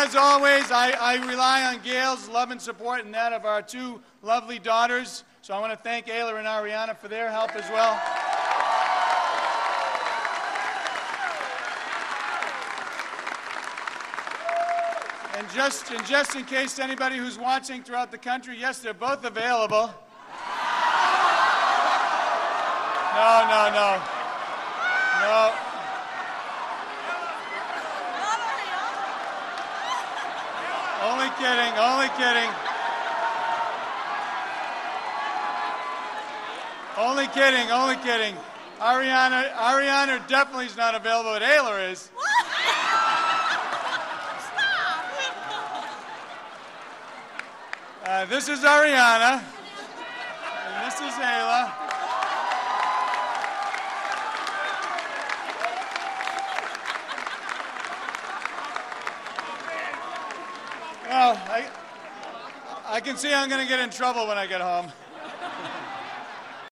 as always, I rely on Gail's love and support and that of our two lovely daughters. So I want to thank Ayla and Ariana for their help as well. And just in case anybody who's watching throughout the country, yes, they're both available. No. Only kidding. Only kidding. Ariana definitely is not available, but Ayla is. This is Ariana, and this is Ayla. Well, I can see I'm going to get in trouble when I get home.